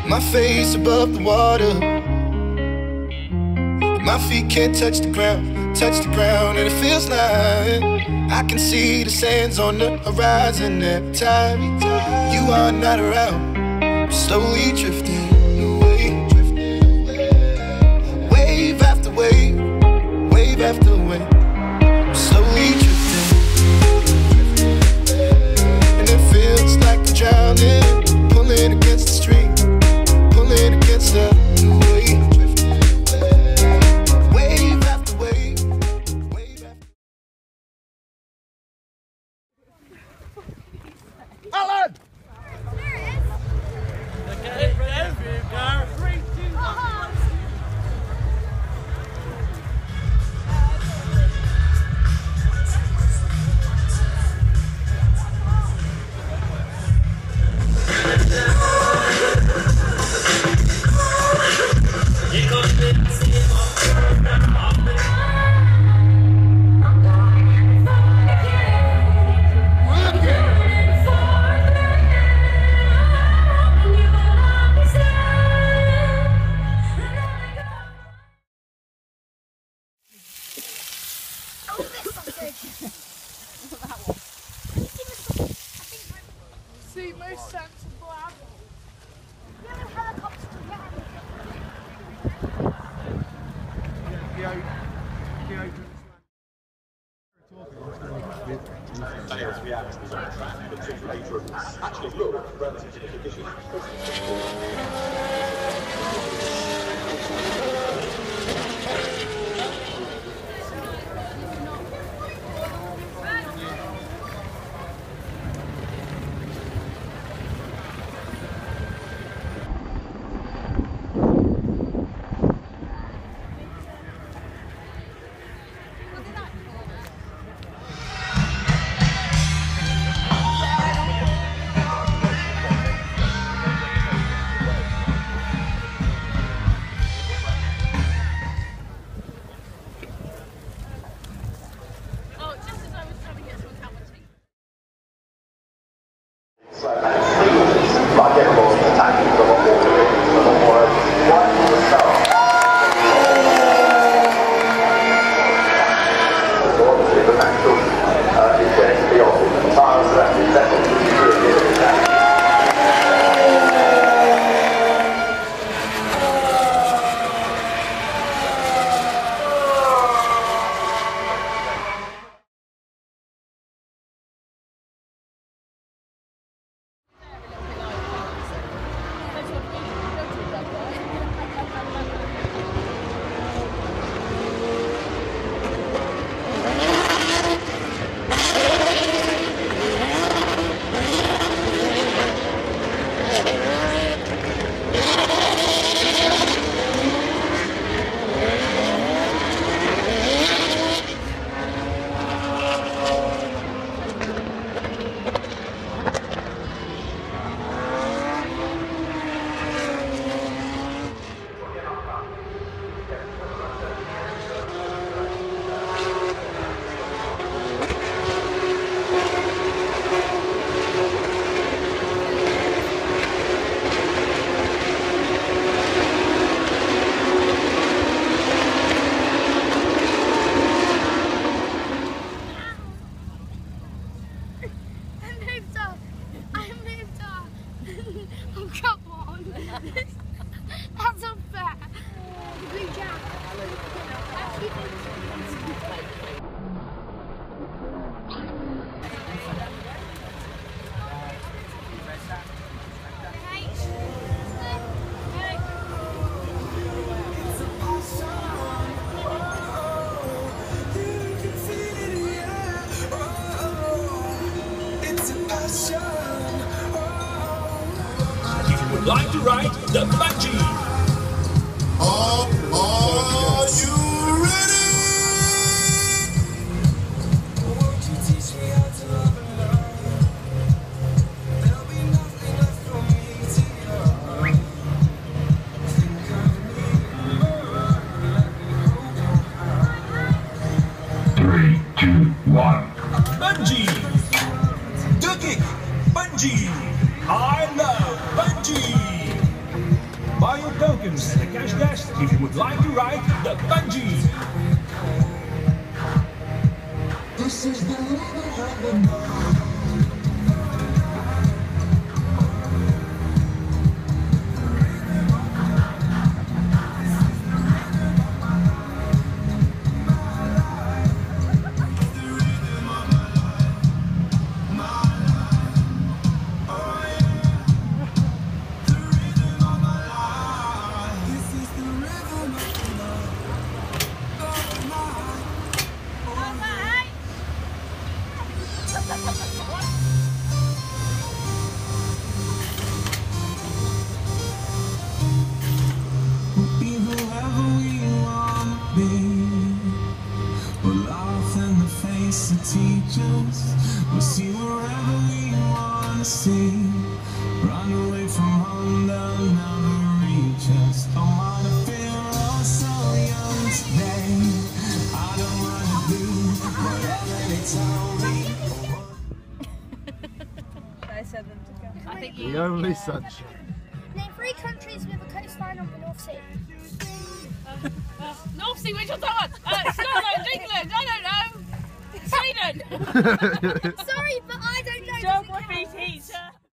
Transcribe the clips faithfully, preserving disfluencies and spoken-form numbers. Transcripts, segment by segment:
My face above the water, my feet can't touch the ground, touch the ground, and it feels like I can see the sands on the horizon every time you are not around. I'm slowly drifting away, wave after wave, wave after wave. I'm slowly drifting, and it feels like I'm drowning, pulling against the stream, pulling against the wave. Alan! Okay, ready? Go. Three, two, one. See, most sensible animal. Yeah, the helicopter to get Actually, look, relative to the conditions. That's unfair. Good job. If you would like to ride the bungee. Are, are you ready? Won't you teach me how to love and love? There'll be nothing left for me to go. Think of me more, let me hold on. Three, two, one. Bungee. The kick. Bungee. I love bungee. like to ride the bungee? This is the rhythm of the night. Teachers, we'll see wherever we want to see. Run away from home, they'll never reach us. Don't wanna feel oh so young today. I don't wanna do whatever they tell me. I said them to go. I think The only sunshine. Name three countries with a coastline on the North Sea. Uh, uh, North Sea, which one's that one? Uh, Scotland, England, I don't know. Sweden! Sorry, but I don't know. Geography teacher!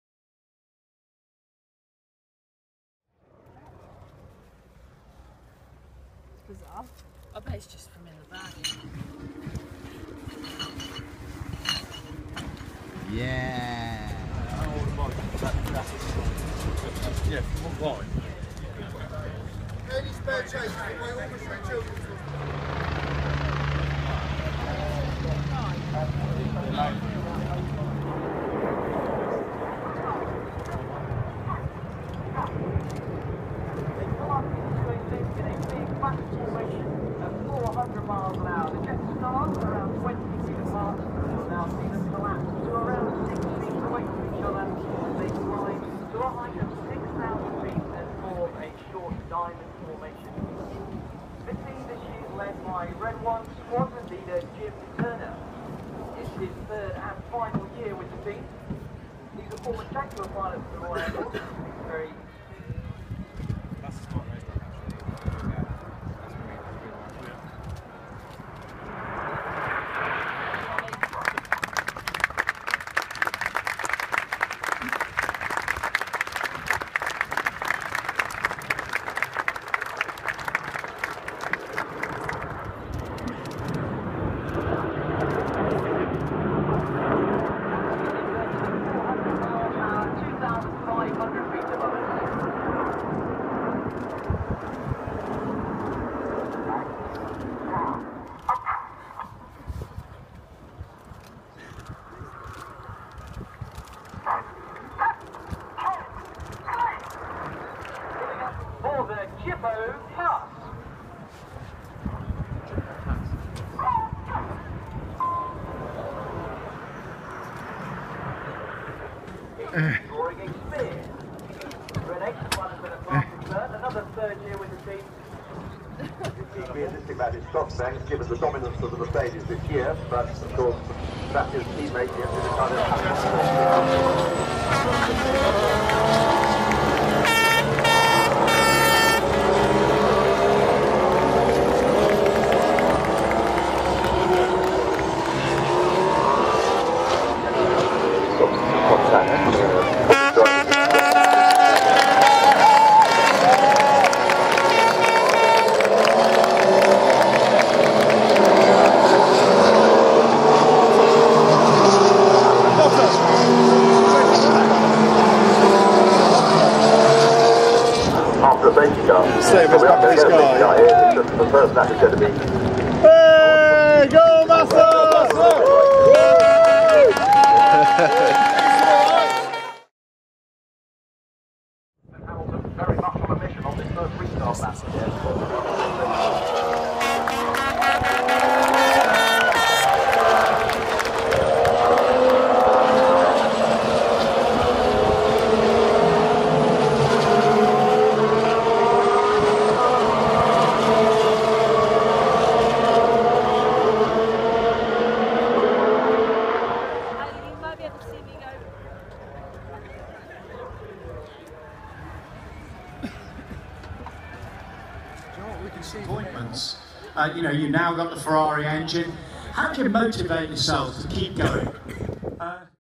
It's bizarre. I bet it's just from in the bag. Yeah. Yeah, why? Any spare change for my orchestra children's room? four hundred miles an hour. The jet stars around twenty feet apart. Now see them collapse to around six feet away from each other. They climb to a height of six thousand feet and form a short diamond formation. The team this year is led by Red One squadron leader Jim Turner. It's his third and final year with the team. He's a former Jaguar pilot for the Royal Air Force. Very That's a smart race. Scoring experience. Renee, one has been a passing third, another third year with the team. Realistic about his stock banks, given the dominance of the Mercedes this year, but of course, that's his teammate here in the kind Same as back to this guy. The first lap is going to be. Hey, go Massa! Hamilton very much on a mission on this first restart lap. Appointments. Uh, you know, you now got the Ferrari engine. How do you motivate yourself to keep going? Uh,